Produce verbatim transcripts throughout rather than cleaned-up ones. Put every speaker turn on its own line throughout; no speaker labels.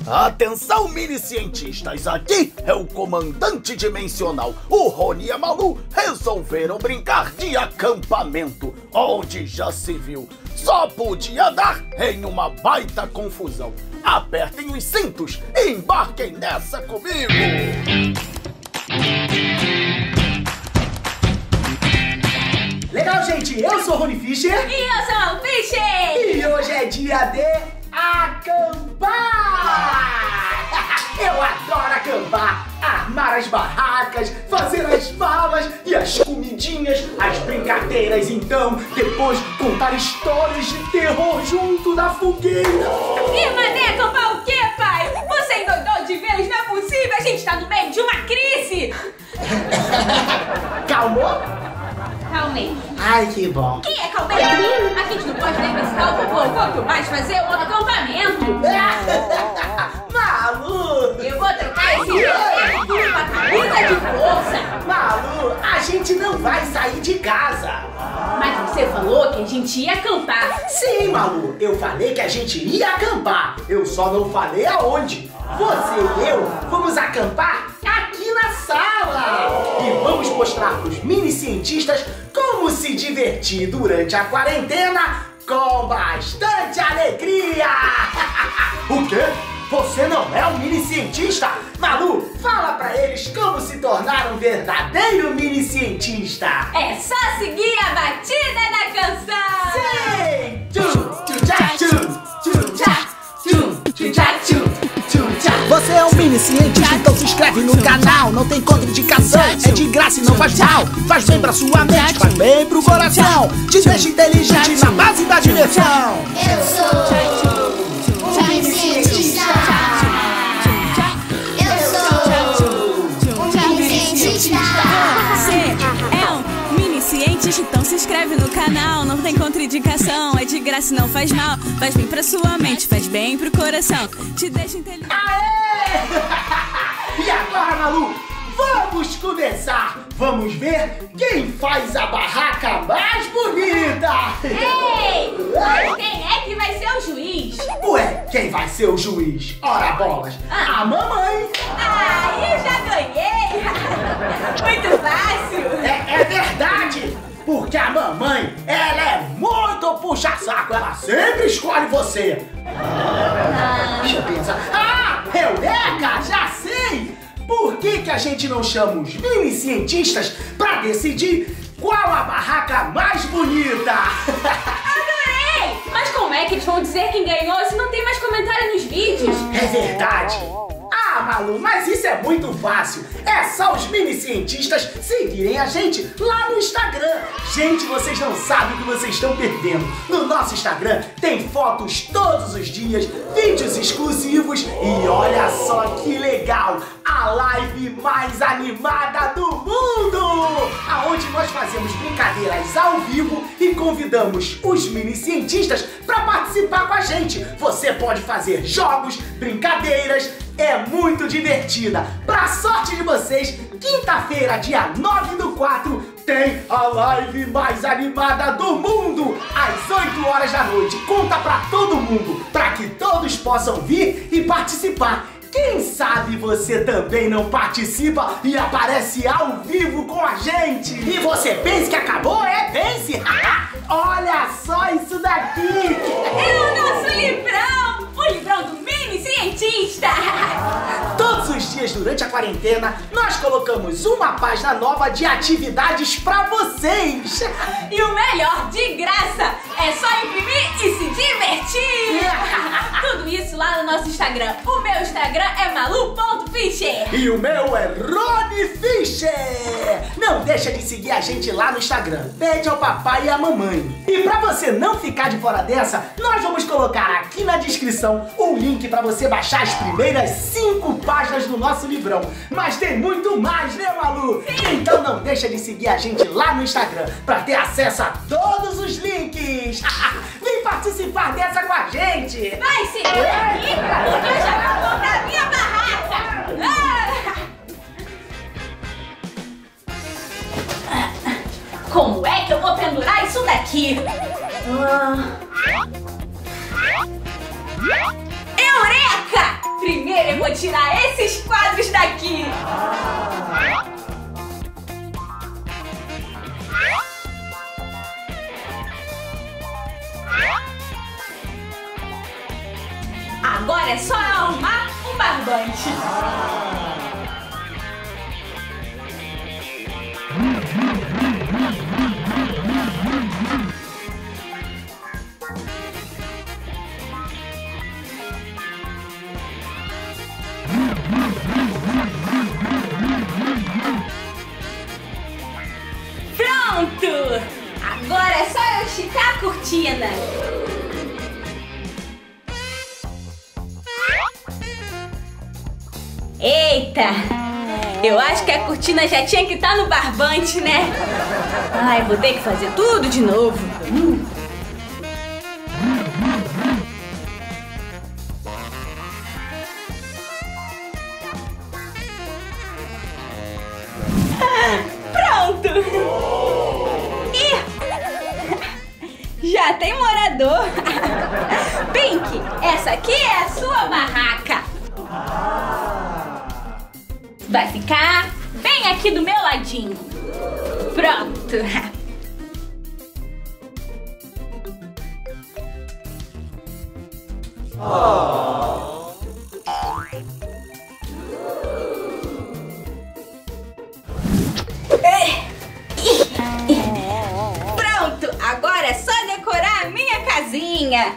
Atenção, mini-cientistas, aqui é o comandante dimensional. O Rony e a Malu resolveram brincar de acampamento, onde já se viu, só podia dar em uma baita confusão. Apertem os cintos e embarquem nessa comigo!
Legal, gente, eu sou o Rony Fischer.
E eu sou a Malu Fischer.
E hoje é dia de acampar! Eu adoro acampar, armar as barracas, fazer as malas e as comidinhas, as brincadeiras, então, depois contar histórias de terror junto da fogueira.
E mané, acampar o quê, pai? Você endoidou de vez? Não é possível, a gente tá no meio de uma crise.
Calmou?
Calmei.
Ai, que bom.
Quem é calmei? A gente não pode nem visitar o popô, quanto mais fazer outro acampamento.
Malu!
Eu vou trocar esse boneco por uma camisa de força.
Malu, a gente não vai sair de casa.
Mas você falou que a gente ia acampar.
Sim, Malu, eu falei que a gente ia acampar. Eu só não falei aonde. Você e eu vamos acampar aqui na sala. E vamos mostrar para os mini-cientistas como se divertir durante a quarentena com bastante alegria. O quê? Você não é um mini-cientista? Malu, fala pra eles como se tornar um verdadeiro mini-cientista.
É só seguir a batida da canção.
Sim! Tchum, tchum, tchá, tchum, tchum, tchá, tchum, tchum, tchá, tchum, tchum, tchá. Você é um mini-cientista, então se inscreve no canal. Não tem contraindicação, é de graça e não faz mal. Faz bem pra sua mente, faz bem pro coração. Te deixa inteligente na base da diversão.
Eu sou um mini-cientista. Eu sou um mini-cientista.
Você é um mini-cientista, então se inscreve no canal. Não tem contraindicação, é de graça e não faz mal. Faz bem pra sua mente, faz bem pro coração. Te deixa inteligente.
Aê! E agora, Malu, vamos começar. Vamos ver quem faz a barraca mais bonita.
Ei! Mas quem é que vai ser o juiz?
Ué, quem vai ser o juiz? Ora bolas,
Ah.
a mamãe.
Ah, eu já ganhei! Muito fácil!
É, é verdade, porque a mamãe, ela é muito puxa-saco, ela sempre escolhe você. Ah, deixa eu pensar. Ah, Eureka, já sei! Por que que a gente não chama os mini-cientistas pra decidir qual a barraca mais bonita?
Adorei! Mas como é que eles vão dizer quem ganhou se não tem mais comentário nos vídeos?
É verdade. Ah, Malu, mas isso é muito fácil. É só os mini-cientistas seguirem a gente lá no Instagram. Gente, vocês não sabem o que vocês estão perdendo. No nosso Instagram tem fotos todos os dias, vídeos exclusivos e olha só que legal, a live mais animada do mundo! Aonde nós fazemos brincadeiras ao vivo e convidamos os mini-cientistas para participar com a gente. Você pode fazer jogos, brincadeiras, é muito divertida. Pra sorte de vocês, quinta-feira, dia nove do quatro, tem a live mais animada do mundo, às oito horas da noite. Conta pra todo mundo, pra que todos possam vir e participar. Quem sabe você também não participa e aparece ao vivo com a gente? E você pensa que acabou? É, pense! Olha só isso daqui!
É o nosso livrão! O livrão do mini-cientista!
Todos os dias durante a quarentena, nós colocamos uma página nova de atividades pra vocês!
E o melhor, de graça! É só imprimir e se divertir! Tudo isso lá no nosso Instagram. O meu Instagram é malu ponto fischer.
E o meu é Rony Fischer! Não deixa de seguir a gente lá no Instagram. Pede ao papai e à mamãe. E pra você não ficar de fora dessa, nós vamos colocar aqui na descrição o link pra você baixar as primeiras cinco páginas do nosso livrão. Mas tem muito mais, né, Malu? Sim. Então não deixa de seguir a gente lá no Instagram pra ter acesso a todos os links. Vem participar dessa com a gente!
Vai se aqui, porque eu já vou comprar minha barraca! Ah! Como é que eu vou pendurar isso daqui? Ah. Eureka! Primeiro Agora é só arrumar um barbante. Pronto! Agora é só eu esticar a cortina. Eita! Eu acho que a cortina já tinha que estar no barbante, né? Ai, vou ter que fazer tudo de novo. Hum. Pronto! Ih! Já tem morador! Pink, essa aqui é a sua barraca! Vai ficar bem aqui do meu ladinho! Pronto! Oh. Pronto! Agora é só decorar a minha casinha!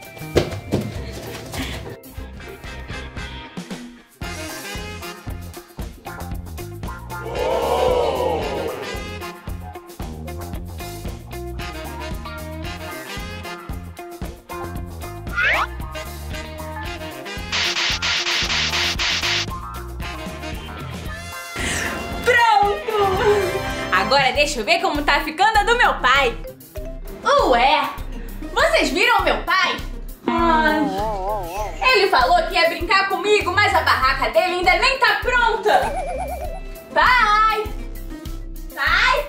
Agora deixa eu ver como tá ficando a do meu pai. Ué, vocês viram meu pai? Ai, ele falou que ia brincar comigo, mas a barraca dele ainda nem tá pronta. Pai! Pai!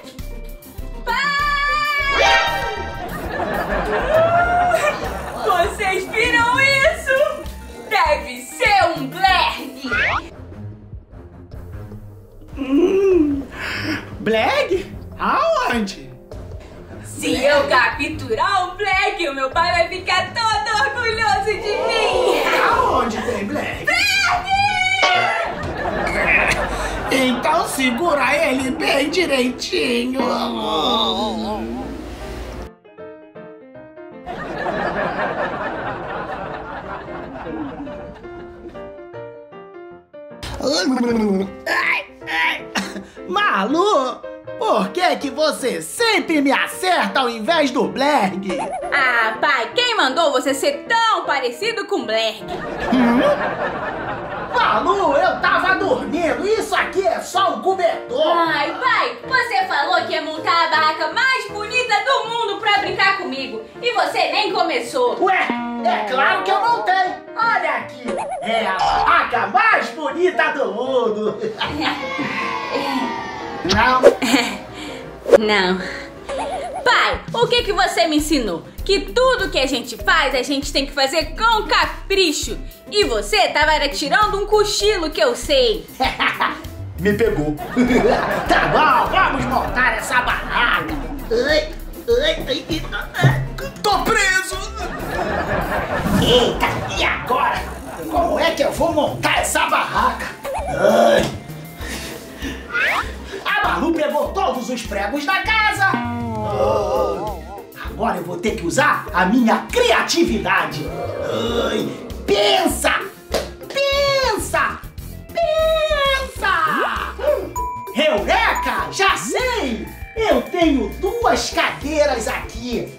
Pai! Vocês viram isso? Deve ser um Blerg.
Hum, Blerg? Aonde?
Se eu capturar o Blerg, o meu pai vai ficar todo orgulhoso de mim.
Aonde tem Blerg?
Blerg!
Então segura ele bem direitinho. Ai, ai. Malu, por que que você sempre me acerta ao invés do Blerg?
Ah, pai, quem mandou você ser tão parecido com Blerg?
Hum? Malu, eu tava dormindo. Isso aqui é só um cobertor.
Ai, pai, você falou que ia montar a barraca mais bonita do mundo pra brincar comigo. E você nem começou.
Ué, é claro que eu montei. Olha aqui, é a barraca mais bonita do mundo. Não?
Não. Pai, o que que você me ensinou? Que tudo que a gente faz, a gente tem que fazer com capricho. E você tava era tirando um cochilo, que eu sei.
Me pegou. Tá bom, vamos montar essa barraca. Ai, ai, ai, ai. Tô preso. Eita, e agora? Como é que eu vou montar essa barraca? Ai. A Malu pegou todos os pregos da casa. Oh. Agora eu vou ter que usar a minha criatividade. Ai. Pensa! Pensa! Pensa! Eureka! Já sei! Eu tenho duas cadeiras aqui.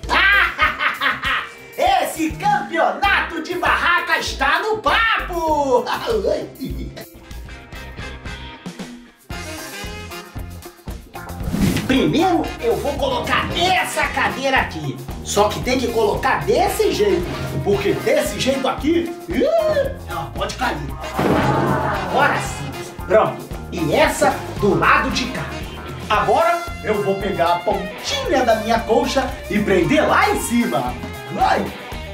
Esse campeonato de barraca está no papo! Primeiro eu vou colocar essa cadeira aqui. Só que tem que colocar desse jeito. Porque desse jeito aqui, ela pode cair. Agora sim. Pronto. E essa do lado de cá. Agora eu vou pegar a pontinha da minha colcha e prender lá em cima. Vai.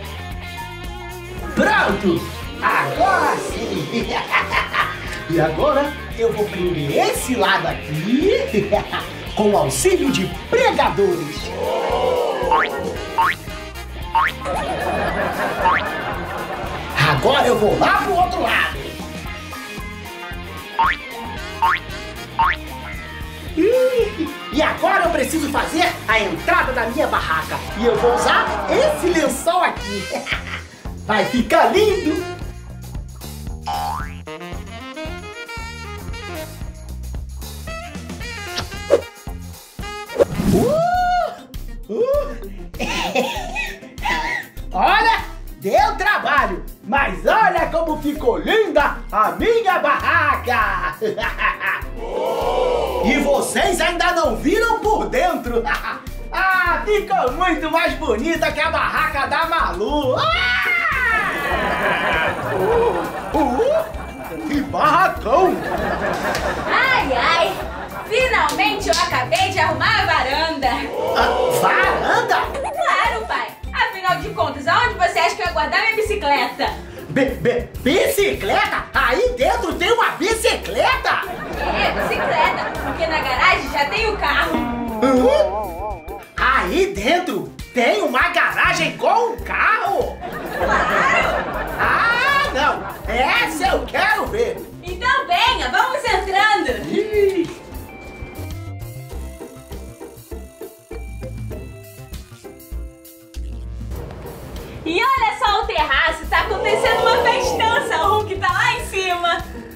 Pronto. Agora sim. E agora eu vou prender esse lado aqui com o auxílio de pregadores. Agora eu vou lá pro outro lado. E agora eu preciso fazer a entrada da minha barraca. E eu vou usar esse lençol aqui. Vai ficar lindo. Uh! Uh! Olha, deu trabalho, mas olha como ficou linda a minha barraca! E vocês ainda não viram por dentro? Ah, ficou muito mais bonita que a barraca da Malu! Uh, uh, que barracão!
Ai, ai! Finalmente eu acabei de arrumar a varanda!
Ah, varanda?
Claro, pai! Afinal de contas, aonde você acha que eu ia guardar minha bicicleta?
Be be bicicleta? Aí dentro tem uma bicicleta?
É, bicicleta, porque na garagem já tem o carro.
Hum? Aí dentro tem uma garagem com um carro?
Claro!
Ah, não! Essa eu quero ver!
Então venha, vamos entrando!
Ih.
E olha só o terraço, tá acontecendo uma festança, o Hulk tá lá em cima.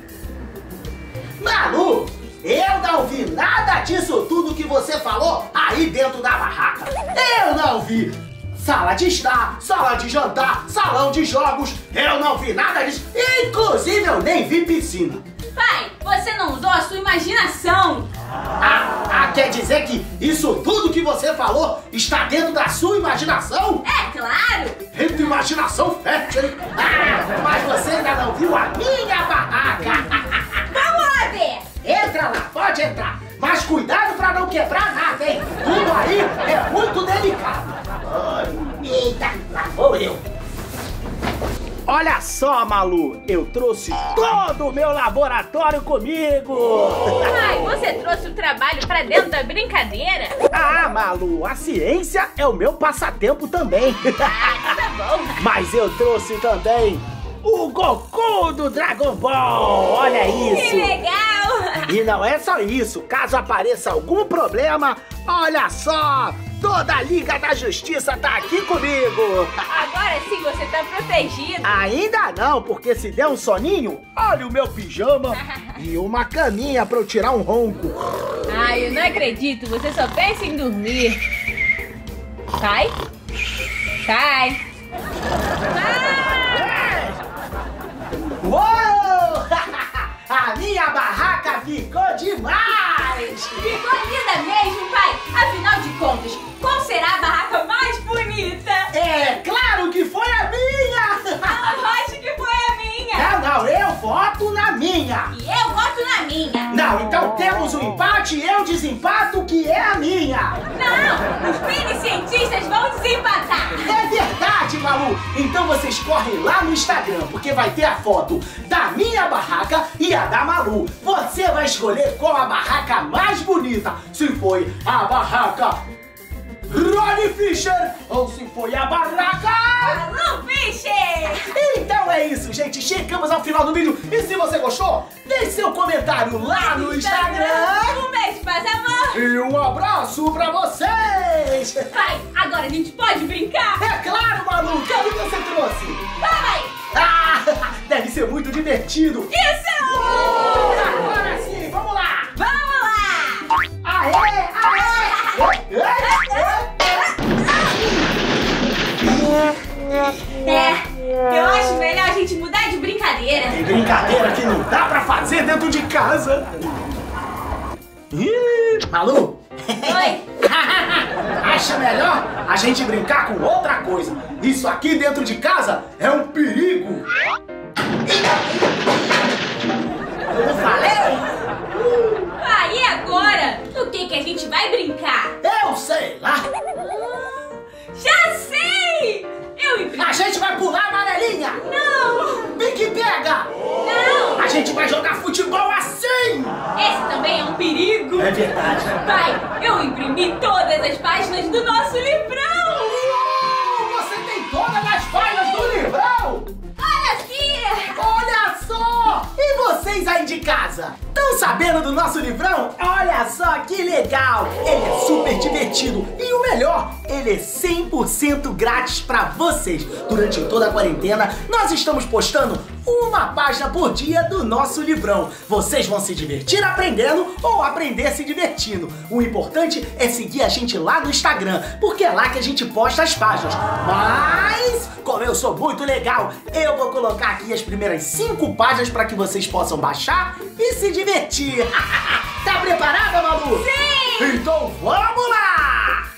Malu, eu não vi nada disso tudo que você falou aí dentro da barraca. Eu não vi sala de estar, sala de jantar, salão de jogos. Eu não vi nada disso. Inclusive eu nem vi piscina.
Pai, você não usou a sua imaginação.
Ah, ah, quer dizer que isso tudo que você falou está dentro da sua imaginação?
É claro.
Dentro de imaginação fértil, hein? Ah, mas você ainda não viu a minha barraca.
Vamos lá ver.
Entra lá, pode entrar. Mas cuidado pra não quebrar nada, hein? Tudo aí é muito delicado. Ai, eita, lá vou eu. Olha só, Malu, eu trouxe todo o meu laboratório comigo.
Ai, você trouxe o trabalho pra dentro da brincadeira?
Ah, Malu, a ciência é o meu passatempo também.
Ah, tá bom.
Mas eu trouxe também o Goku do Dragon Ball. Olha isso.
Que legal.
E não é só isso, caso apareça algum problema, olha só, toda a Liga da Justiça tá aqui comigo.
Agora sim você tá protegido.
Ainda não, porque se der um soninho, olha o meu pijama e uma caminha pra eu tirar um ronco.
Ai, eu não acredito, você só pensa em dormir. Sai. Sai.
Sai. Uou! A minha barraca ficou demais!
Ficou linda mesmo, pai. Afinal de contas, qual será a barraca mais bonita?
É claro que foi a minha!
Ah, eu acho que foi a minha.
Não, não, eu voto na minha!
E eu voto na minha.
Não, então temos um empate e eu desempato que é a minha!
Não, os mini cientistas vão desempatar.
É verdade, Malu! Então vocês correm lá no Instagram, porque vai ter a foto da minha barraca e a da Malu. Você vai escolher qual a barraca mais bonita, se foi a barraca Ronnie Fischer ou se foi a barraca
Malu Fischer!
Então é isso, gente. Chegamos ao final do vídeo. E se você gostou, deixe seu comentário lá no Instagram.
Um beijo, paz, amor.
E um abraço pra vocês.
Pai, agora a gente pode brincar?
É claro, Malu. O que você trouxe?
Vai!
Ah, deve ser muito divertido.
Isso!
Agora sim, vamos lá.
Vamos lá!
Aê, aê.
É, eu acho melhor a gente mudar de brincadeira.
Tem brincadeira que não dá pra fazer dentro de casa. Ih, Malu.
Oi.
Acha melhor a gente brincar com outra coisa. Isso aqui dentro de casa é um perigo. Eu falei?
Ah, e agora? O que que a gente vai brincar?
Eu sei lá.
Já sei! Eu e
A gente vai pular a amarelinha.
Não!
Pique pega.
Não!
A gente vai jogar futebol assim.
Esse também é um perigo.
É verdade.
Pai, eu imprimi todas as páginas do nosso livrão.
Uou, você tem todas as páginas do livrão.
Olha aqui!
de casa. Estão sabendo do nosso livrão? Olha só que legal! Ele é super divertido e o melhor, ele é cem por cento grátis pra vocês. Durante toda a quarentena, nós estamos postando uma página por dia do nosso livrão. Vocês vão se divertir aprendendo ou aprender se divertindo. O importante é seguir a gente lá no Instagram, porque é lá que a gente posta as páginas. Mas, como eu sou muito legal, eu vou colocar aqui as primeiras cinco páginas para que vocês possam baixar e se divertir. Tá preparada, Malu?
Sim!
Então vamos lá!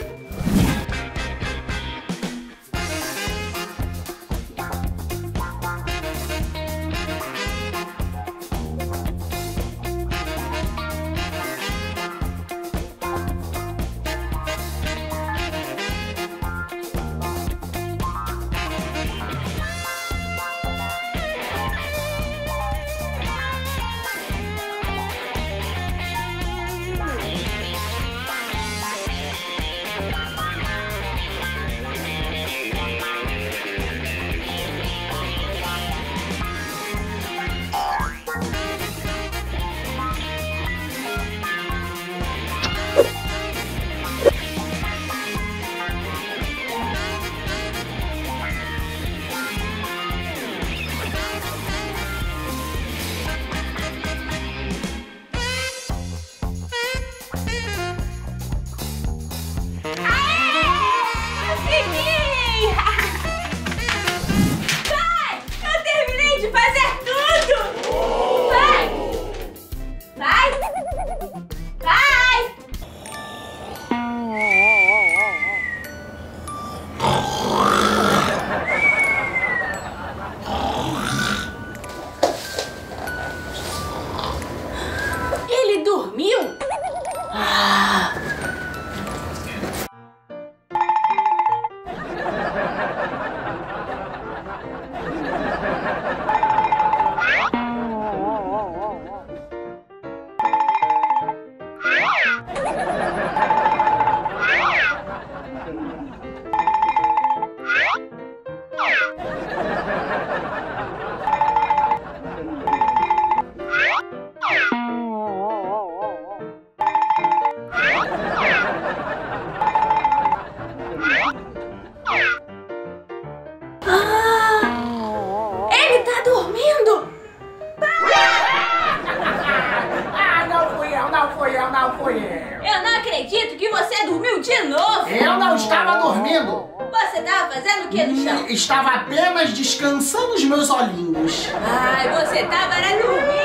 Eu não acredito que você dormiu de novo!
Eu não estava dormindo!
Você estava fazendo o que no chão?
Estava apenas descansando os meus olhinhos.
Ai, você estava era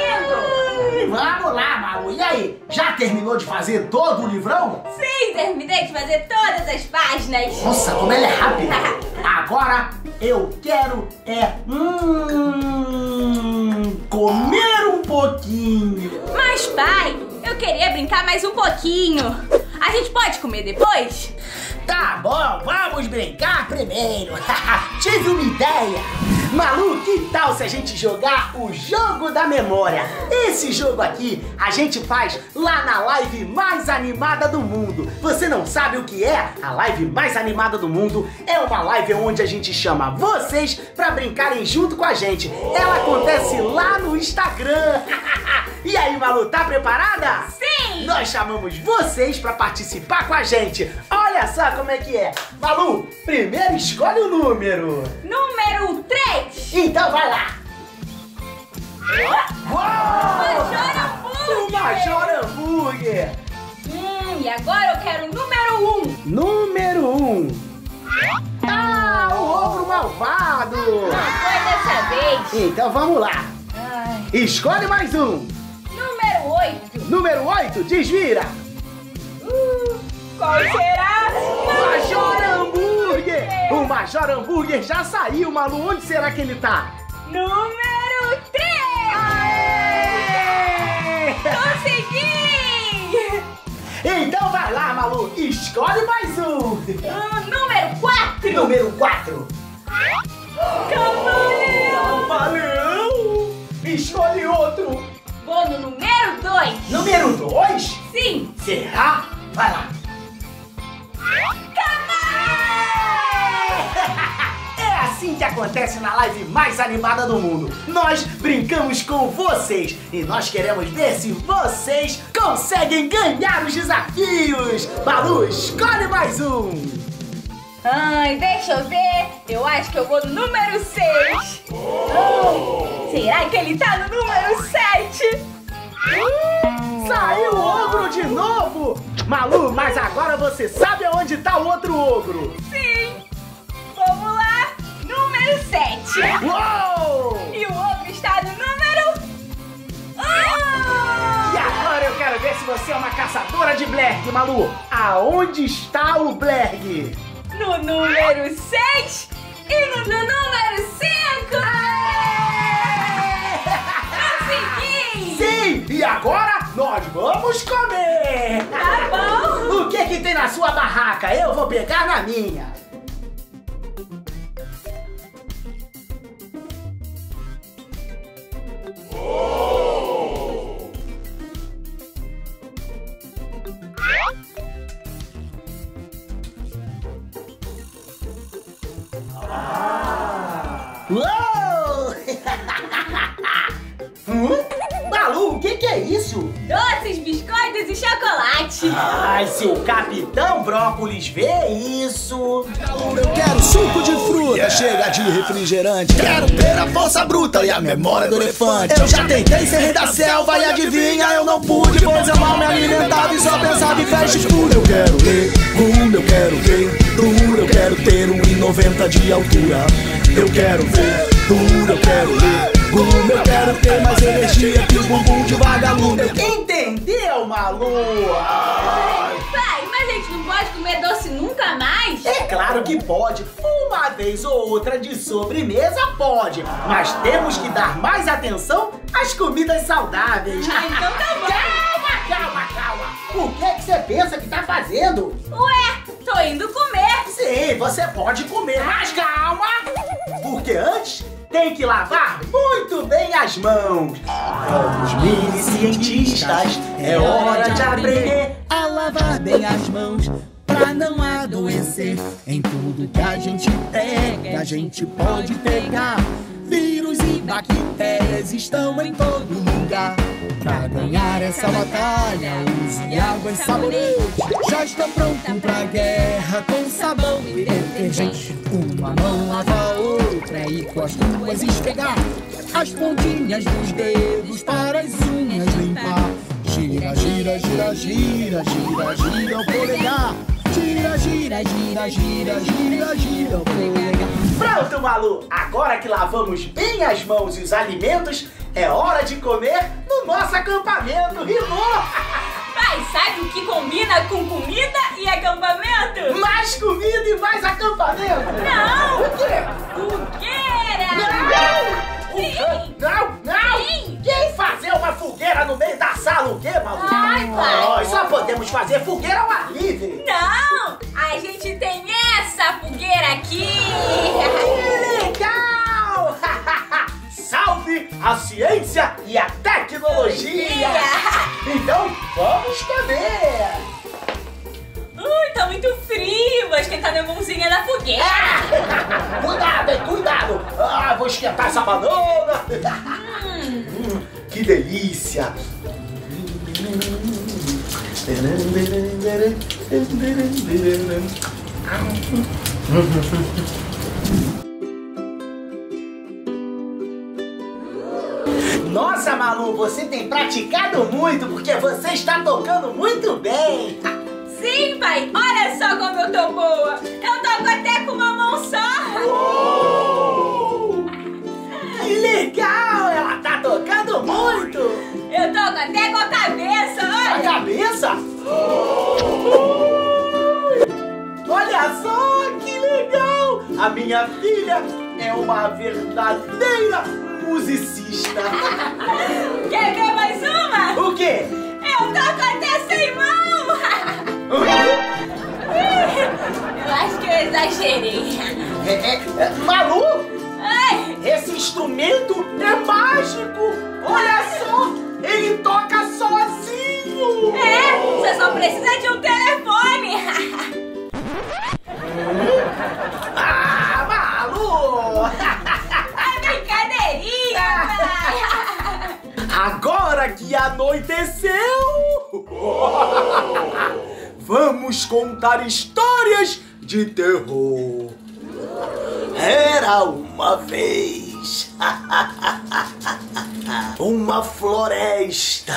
dormindo!
Vamos lá, Malu. E aí, já terminou de fazer todo o livrão?
Sim, terminei de fazer todas as páginas!
Nossa, como ela é rápida! Agora eu quero é... Hum, comer um pouquinho!
Mas pai, eu queria brincar mais um pouquinho! A gente pode comer depois?
Tá bom, vamos brincar primeiro! Tive uma ideia! Malu, que tal se a gente jogar o jogo da memória? Esse jogo aqui a gente faz lá na live mais animada do mundo. Você não sabe o que é? A live mais animada do mundo é uma live onde a gente chama vocês pra brincarem junto com a gente. Ela acontece lá no Instagram. E aí, Malu, tá preparada?
Sim!
Nós chamamos vocês pra participar com a gente. Olha só como é que é. Malu, primeiro escolhe o número.
Número três!
Então vai lá!
Major Hambúrguer!
O Major Hambúrguer!
Hum, e agora eu quero o número um!
Número um! Ah, o ogro malvado!
Não foi dessa vez!
Então vamos lá!
Ai.
Escolhe mais um!
Número oito!
Número oito, desvira!
Uh, qual será?
Major Hambúrguer! O Major Hambúrguer já saiu, Malu! Onde será que ele tá?
Número três!
Aê!
Consegui!
Então vai lá, Malu! Escolhe mais um!
Uh, número quatro!
Número quatro!
Camaleão!
Camaleão! Escolhe outro!
Vou no número dois!
Número dois?
Sim!
Será? Vai lá! assim que acontece na live mais animada do mundo. Nós brincamos com vocês e nós queremos ver se vocês conseguem ganhar os desafios. Malu, escolhe mais um.
Ai, deixa eu ver. Eu acho que eu vou no número seis. Ai, será que ele tá no número sete?
Saiu o ogro de novo! Malu, mas agora você sabe aonde tá o outro ogro?
Sim! Vamos lá! Número sete!
Uou!
E o ogro está no número... Ah!
E agora eu quero ver se você é uma caçadora de Blerg, Malu! Aonde está o Blerg?
No número seis e no, no número cinco! Consegui!
Sim! E agora nós vamos comer!
Tá bom!
O que que tem na sua barraca? Eu vou pegar na minha! Uou! hum? Malu, o que que é isso?
Doces, biscoitos e chocolate!
Ai, se o Capitão Brócolis vê isso...
Eu quero suco de fruta, chega de refrigerante. Quero ter a força bruta e a memória do elefante. Eu já tentei ser rei da selva e adivinha, eu não pude, pois eu mal me alimentava e só pensava em fast food. Eu quero ler, um, eu quero ver, duro, eu quero ter um e noventa de altura. Eu quero ver, duro, eu quero ler, um, eu quero ter mais energia que o bumbum de vagalume.
Entendeu, Malu? Ai.
Pai, mas a gente não pode comer doce nunca mais?
É claro que pode. Uma vez ou outra de sobremesa pode. Mas temos que dar mais atenção às comidas saudáveis.
Ah, então tá bom.
Calma, calma, calma. O que é que você pensa que tá fazendo?
Ué, tô indo comer.
Sim, você pode comer, mas calma. Porque antes tem que lavar muito bem as mãos. Vamos, mini cientistas, é hora de aprender
a lavar bem as mãos pra não adoecer. Em tudo que a gente pega, a gente pode pegar. Vírus e bactérias estão em todo lugar. Pra ganhar essa batalha, use água e sabonete. Já estou pronto pra guerra com sabão e detergente. Uma mão lava a outra e com as duas esfregar as pontinhas dos dedos para as unhas limpar. Gira, gira, gira, gira, gira, gira o polegar. Gira, gira, gira, gira, gira, gira o polegar.
Pronto, Malu! Agora que lavamos bem as mãos e os alimentos, é hora de comer no nosso acampamento, rimou!
Pai, sabe o que combina com comida e acampamento?
Mais comida e mais acampamento!
Não!
O quê?
Fogueira!
Não!
Sim!
Não, não!
Sim!
Quem fazer uma fogueira no meio da sala, o quê, Malu?
Ai, pai!
Nós só podemos fazer fogueira ao ar livre!
Não! A gente tem essa fogueira aqui!
Que legal! Salve a ciência e a tecnologia! Então, vamos comer!
Ui, tá muito frio! Vou esquentar minha mãozinha na fogueira!
Cuidado, hein, cuidado! Ah, vou esquentar essa banana!
Hum.
Hum, que delícia! Nossa, Malu, você tem praticado muito porque você está tocando muito bem!
Sim, pai! Olha só como eu tô boa! Eu toco até com uma mão só!
Oh! Que legal! Ela tá tocando muito!
Eu toco até com a cabeça!
A
Olha!
cabeça? Olha só, que legal! A minha filha é uma verdadeira musicista!
Quer ver mais uma?
O quê?
Eu toco até sem mão! Eu acho que eu exagerei.
É, é, é, Malu,
Ai!
esse instrumento é mágico! Olha só, ele toca sozinho!
É, você só precisa de um telefone!
Ah, Malu! que anoiteceu! Vamos contar histórias de terror.
Era uma vez uma floresta.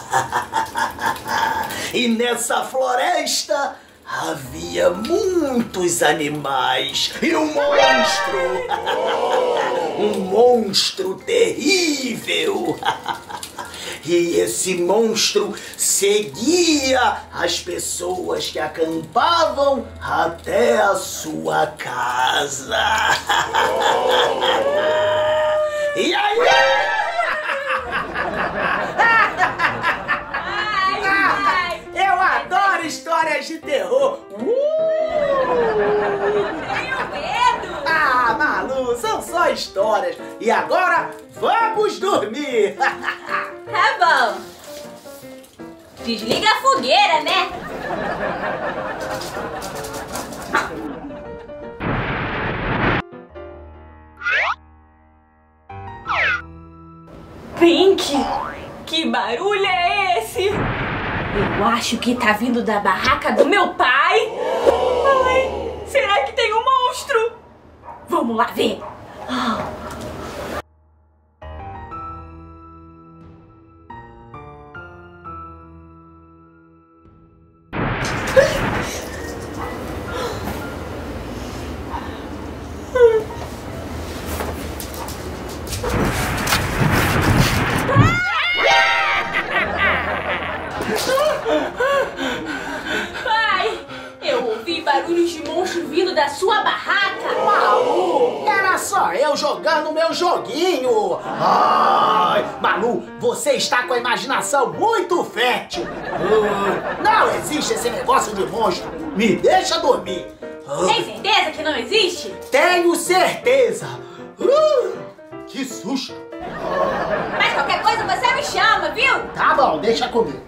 E nessa floresta havia muitos animais e um monstro. Um monstro terrível. E esse monstro seguia as pessoas que acampavam até a sua casa. E aí?
Ai, ai.
Eu adoro histórias de terror.
Tenho medo.
Ah, Malu, são só histórias. E agora, vamos dormir.
Tá bom. Desliga a fogueira, né? Pink, que barulho é esse? Eu acho que tá vindo da barraca do meu pai. Ai, será que tem um monstro? Vamos lá ver. Pai, eu ouvi barulhos de monstro vindo da sua barraca.
Malu, era só eu jogando meu joguinho. Ai, Malu, você está com a imaginação muito fértil. Ai, não existe esse negócio de monstro. Me deixa dormir.
Tem certeza que não existe?
Tenho certeza. Uh, que susto.
Mas qualquer coisa você me chama, viu?
Tá bom, deixa comigo.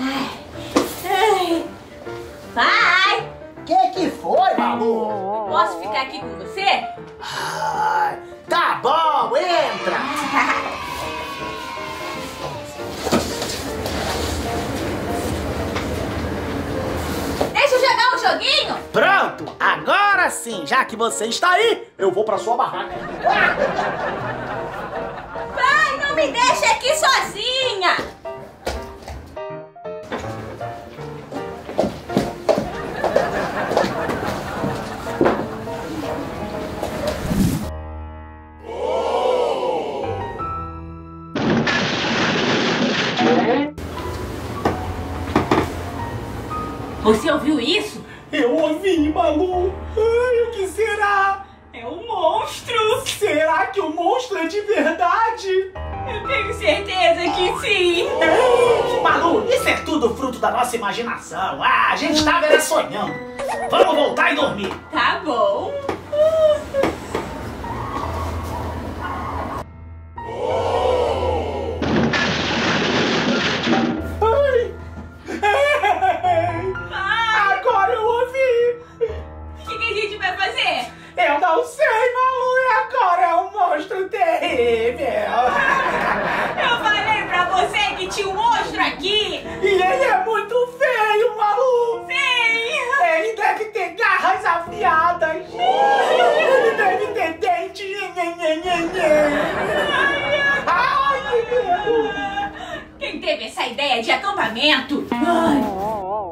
Ai. Pai,
Que que foi, Malu?
posso ficar aqui com você?
Ai, tá bom, entra.
Deixa eu jogar um joguinho.
Pronto, agora sim, já que você está aí, eu vou pra sua barraca.
Pai, não me deixa aqui sozinha. Você ouviu isso?
Eu ouvi, Malu. Ai, o que será?
É um monstro.
Será que o monstro é de verdade?
Eu tenho certeza que sim.
Ai, Malu, isso é tudo fruto da nossa imaginação. Ah, a gente estava era sonhando. Vamos voltar e dormir.
Tá bom.
Agora eu ouvi.
O que, que a gente vai fazer?
Eu não sei, Malu, e agora é um monstro terrível.
Eu falei pra você que tinha um monstro aqui.
E ele é muito feio, Malu.
Sim.
Ele deve ter garras afiadas. Ele deve ter dentes. Ai, que medo.
Quem teve essa ideia de acampamento? Ai.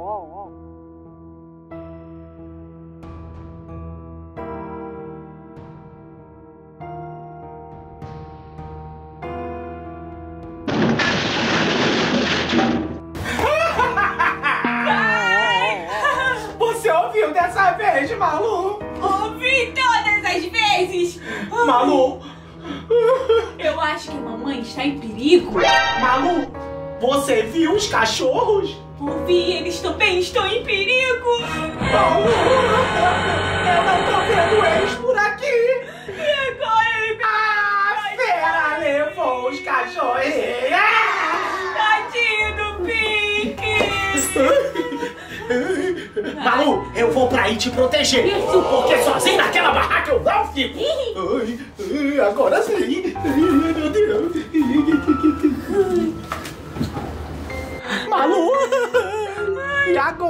Você ouviu dessa vez, Malu?
Ouvi todas as vezes.
Malu,
Eu acho que a mamãe está em perigo.
Malu, você viu os cachorros?
Ouvi, eles também estão em perigo.
Malu, eu não tô vendo eles por aqui.
E agora ele...
A fera levou os cachorrinhos.
Tadinho do Pink.
Malu, eu vou pra aí te proteger.
Isso.
Porque sozinho naquela barraca eu não fico. Ai, ai, agora sim. Ai, meu Deus.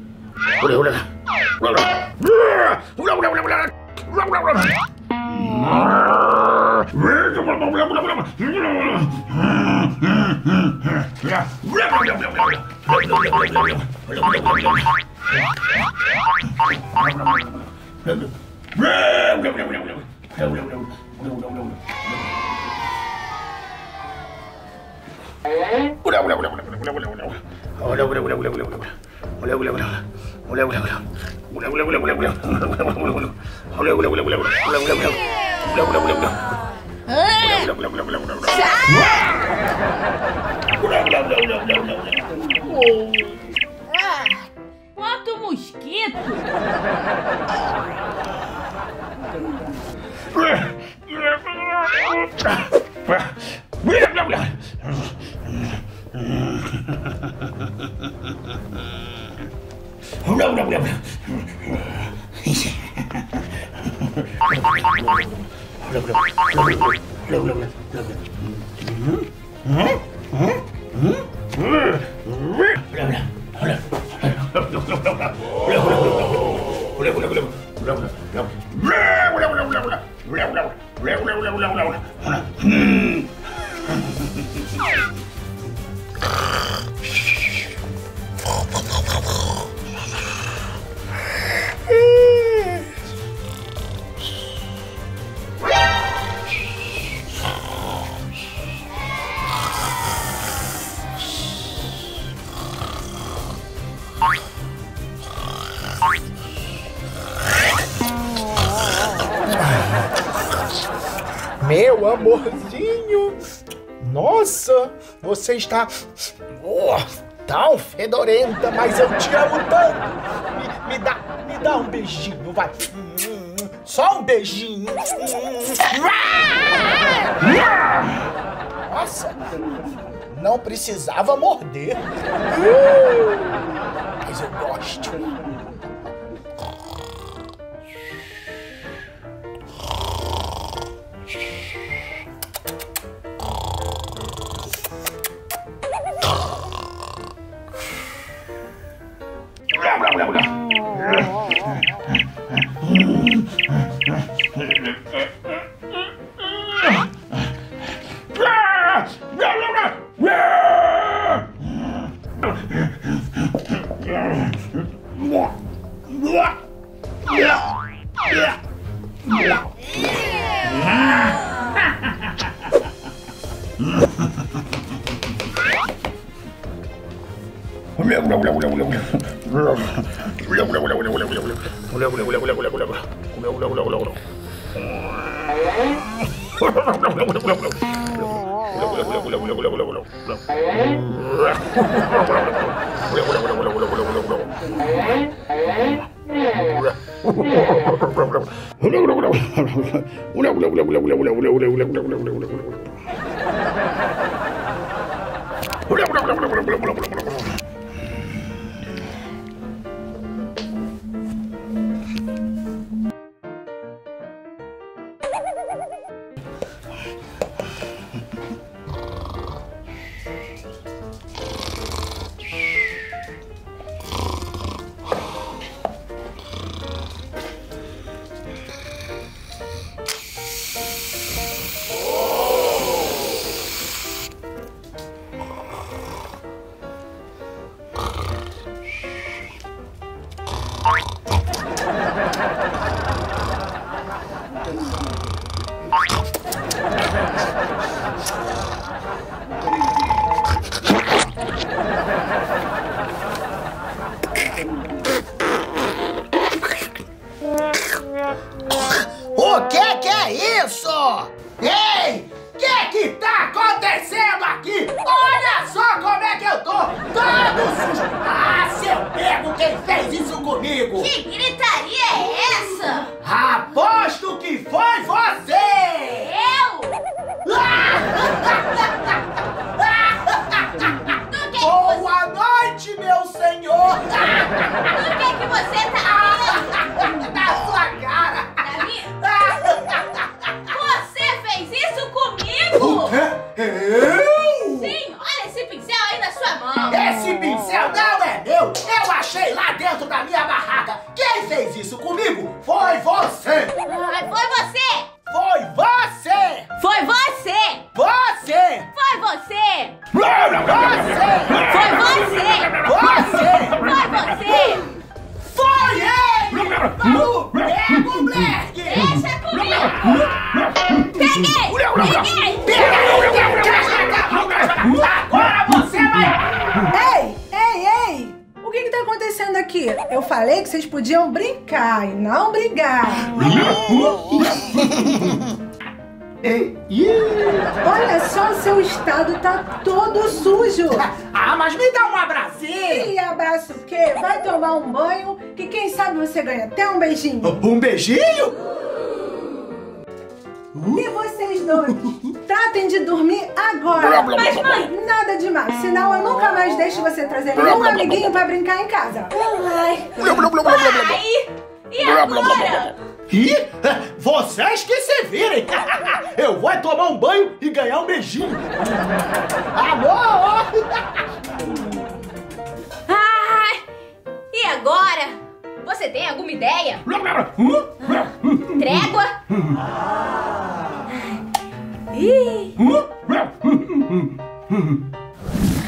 Quanto mosquito!
Meu amorzinho. Nossa, você está oh, tão fedorenta, mas eu te amo tanto. Me, me, dá, me dá um beijinho, vai. Só um beijinho. Nossa, não precisava morder. Mas eu gosto.
O que que é isso? Ei! O que que tá acontecendo aqui? Olha só como é que eu tô! Todo sujo! Ah, se eu pego quem fez isso comigo!
Que gritaria é essa?
Aposto que foi você!
Eu? Do que
Boa noite, meu senhor!
Do que que você tá rindo?
Na sua cara!
Da minha? Você fez isso comigo?
Eu?
Sim, olha esse pincel aí na sua mão.
Esse pincel não é meu! Eu achei lá dentro da minha barraca! Quem fez isso comigo foi você!
Ah, foi você!
Foi você!
Foi você!
Você!
Foi você!
Você!
Foi você!
Você!
Foi você!
Foi ele! O Pego Black!
Deixa comigo! Peguei! Peguei!
Agora você vai...
Ei, ei, ei! O que que tá acontecendo aqui? Eu falei que vocês podiam brincar e não brigar. Olha só, o seu estado tá todo sujo.
Ah, mas me dá um abracinho!
E abraço o quê? Vai tomar um banho, que quem sabe você ganha até um beijinho.
Um beijinho?
E vocês dois, tratem de dormir agora.
Mas, mãe...
Nada demais, senão eu nunca mais deixo você trazer nenhum amiguinho pra brincar em casa.
Ai... Ai... E agora?
Ih, vocês que se virem! Eu vou tomar um banho e ganhar um beijinho! Amor!
Ai... E agora? Você tem alguma ideia? Trégua? Ih...